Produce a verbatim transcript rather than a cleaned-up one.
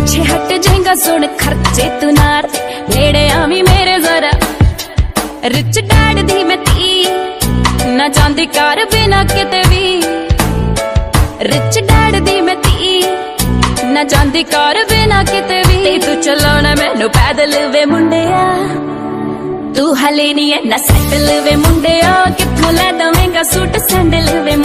पिछे हट जाएगा सुन खर्चे तू नार नेड़े आवी मेरे जरा रिच डैड दी मैं धी ना चांदी कार बिना किते भी रिच डैड दी मैं धी ना चांदी कार बिना किते भी ते तू चलाना मैनू पैदल वे मुंडिया तू हले नहीं है ना साइकिल वे मुंडिया कित्थों लै दवेंगा सूट सैंडल वे